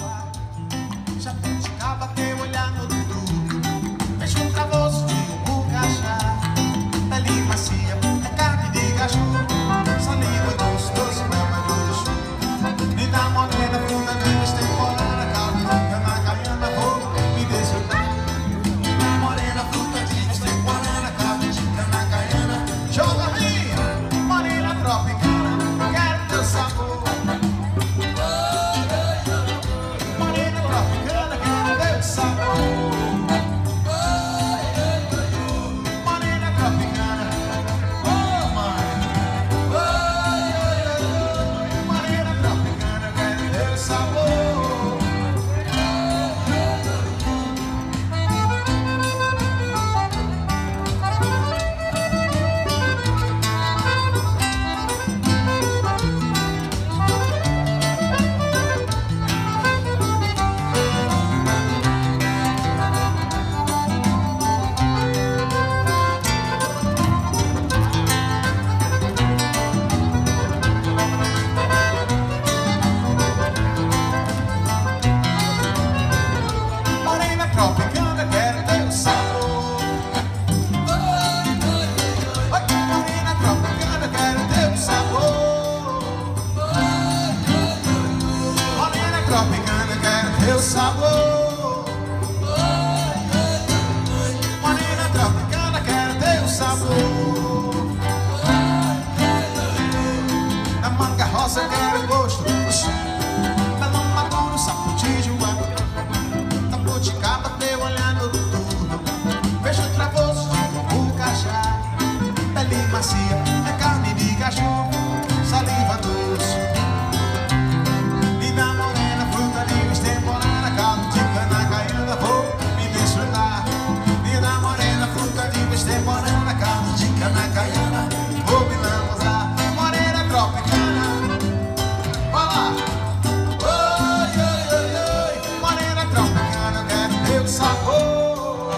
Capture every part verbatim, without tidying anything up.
Jabuticaba tem olhar no tudo. Vejo um travoso de um bucajá. Pele macia, é carne de caju. Saliva doce, doce, mama de uruxu. Linda morena, fruta de extemporânea. Calma, cana, caiana, vou me desfrutar. Morena, fruta de extemporânea. Calma, cana, caiana. Joga minha, morena tropicana. Quero teu sabor. Morena tropicana, quero teu sabor. Morena tropicana, oh mãe. Morena tropicana, quero teu sabor. Morena tropicana, quero teu sabor. Oi, morena tropicana, quero teu sabor. Morena tropicana, quero teu sabor. Morena tropicana, quero teu sabor. Na manga rosa quero gosto do chão. Melão maduro, saputinho, jabuticaba teu olhar no tudo. Vejo um travoso de bucajá. Pele macia, é carne de caju. Saliva doce. Linda morena, fruta de extemporânea. Caldo de cana caiana, vou me desfrutar. Linda morena, fruta de extemporânea. Caldo de cana caiana, vou me lambuzar. Morena tropicana, vai lá. Oi, oi, oi, oi. Morena tropicana, quero teu sabor.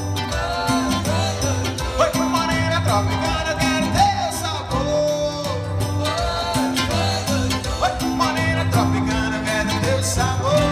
Oi, morena tropicana, quero teu sabor. Oi, morena tropicana, quero teu sabor.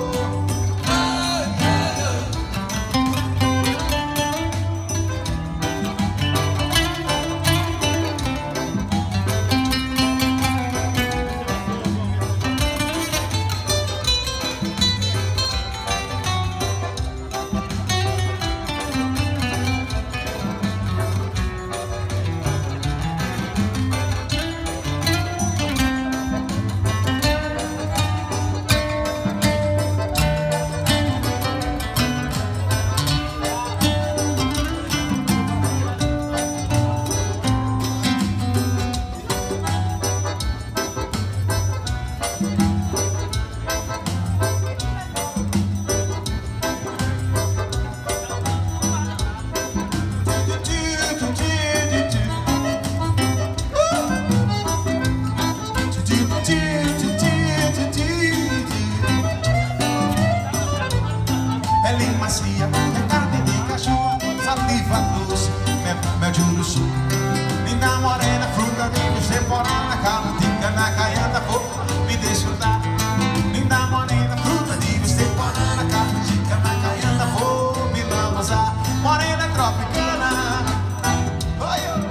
Pele macia, é carne de cachorro. Saliva doce, mel, mel de uruxu. Linda morena, fruta de extemporânea. Caldo de cana caiana, vou me desfrutar. Linda morena, fruta de extemporânea. Caldo de cana caiana, vou me lambuzar. Morena tropicana, oi, oi.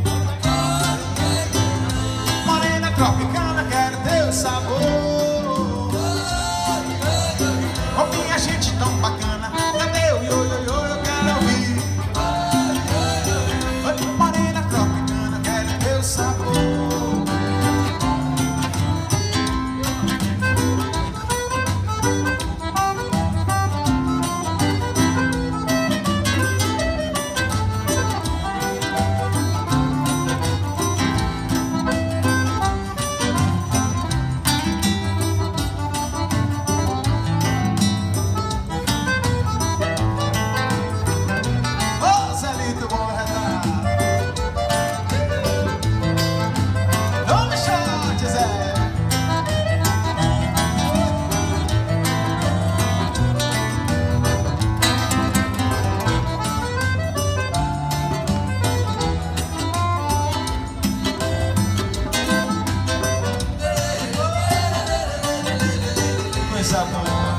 Morena tropicana, quero teu sabor. Oh, minha gente tão bacana, cadê o io, io, io, eu quero ouvir. Oi, morena tropicana, quero teu sabor. coisa boa.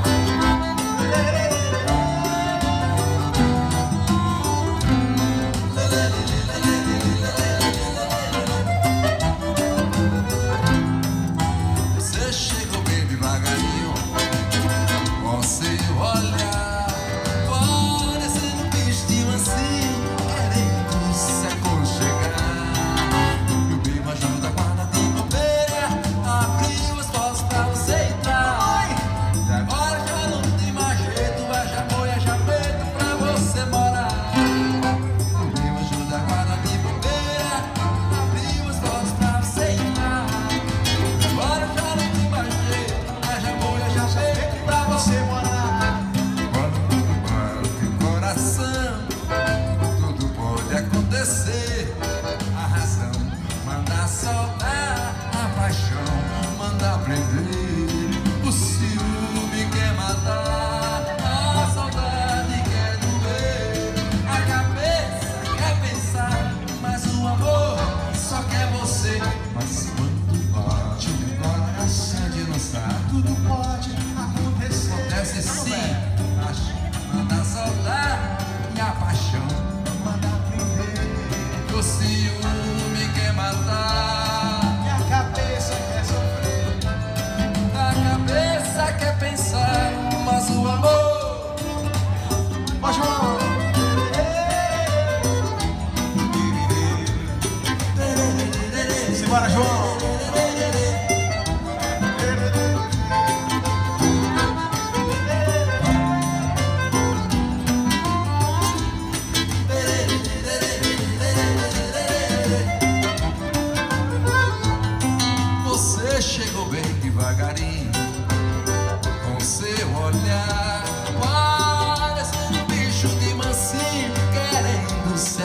devagarinho, com seu olhar, parecendo um bicho de mansinho, querendo se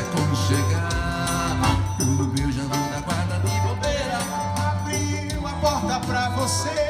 aconchegar. Eu beijando na guarda de bobeira, abriu a porta pra você.